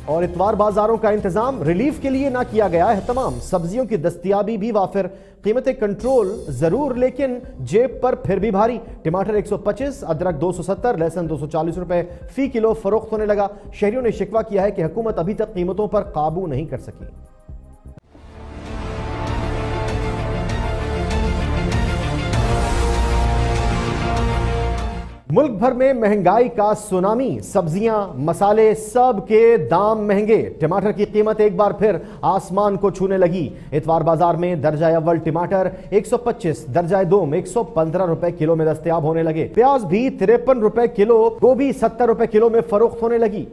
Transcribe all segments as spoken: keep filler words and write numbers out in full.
और इतवार बाजारों का इंतजाम रिलीफ के लिए ना किया गया है तमाम। सब्जियों की दस्तयाबी भी वाफिर, कीमतें कंट्रोल जरूर लेकिन जेब पर फिर भी भारी। टमाटर एक सौ पच्चीस, अदरक दो सौ सत्तर, लहसुन दो सौ चालीस रुपए फी किलो फरोख्त होने लगा। शहरियों ने शिकवा किया है कि हुकूमत अभी तक कीमतों पर काबू नहीं कर सकी। मुल्क भर में महंगाई का सुनामी, सब्जियां मसाले सब के दाम महंगे। टमाटर की कीमत एक बार फिर आसमान को छूने लगी। इतवार बाजार में दर्जा अव्वल टमाटर एक सौ पच्चीस, दर्जा दोम एक सौ पंद्रह रुपए किलो में दस्तयाब होने लगे। प्याज भी तिरपन रुपए किलो, गोभी सत्तर रुपए किलो में फरोख्त होने लगी।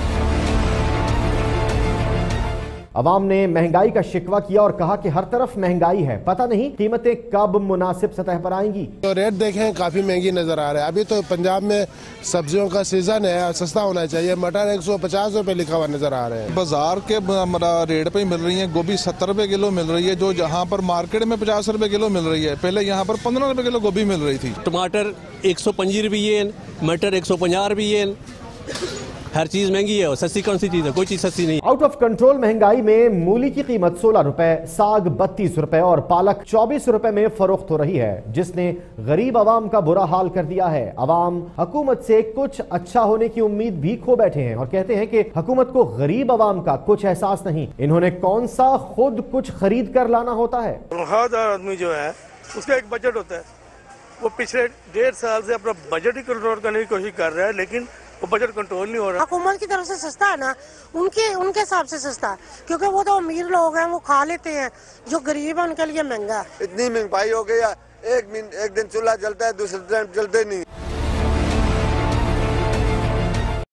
अवाम ने महंगाई का शिकवा किया और कहा कि हर तरफ महंगाई है, पता नहीं कीमतें कब मुनासिब सतह पर आएंगी। तो रेट देखें काफी महंगी नजर आ रहा है। अभी तो पंजाब में सब्जियों का सीजन है, सस्ता होना चाहिए। मटर एक सौ पचास रुपए लिखा हुआ नजर आ रहे हैं। बाजार के रेट पे मिल रही है। गोभी सत्तर रुपए किलो मिल रही है, जो जहाँ पर मार्केट में पचास रुपए किलो मिल रही है। पहले यहाँ पर पंद्रह रुपए किलो गोभी मिल रही थी। टमाटर एक सौ पंजी रुपये, मटर एक सौ पंजा रुपये। हर चीज महंगी है और सस्ती कौन सी चीज है? कोई चीज सस्ती नहीं। आउट ऑफ कंट्रोल महंगाई में मूली की कीमत सोलह रुपए, साग बत्तीस रुपए और पालक चौबीस रुपए में फरोख्त हो रही है, जिसने गरीब आवाम का बुरा हाल कर दिया है। आवाम हुकूमत से कुछ अच्छा होने की उम्मीद भी खो बैठे हैं और कहते हैं कि हुकूमत को गरीब आवाम का कुछ एहसास नहीं। इन्होंने कौन सा खुद कुछ खरीद कर लाना होता है। तनख्वाहदार आदमी जो है उसका एक बजट होता है। वो पिछले डेढ़ साल से अपना बजट ही कंट्रोल करने की कोशिश कर रहा है, लेकिन वो बजट कंट्रोल नहीं हो रहा। हुकूमत की तरफ से सस्ता है ना, उनके उनके हिसाब से सस्ता है, क्योंकि वो तो अमीर लोग हैं, वो खा लेते हैं। जो गरीब है उनके लिए महंगा है। इतनी महंगाई हो गई है, एक दिन एक दिन चूल्हा जलता है, दूसरे दिन जलते नहीं।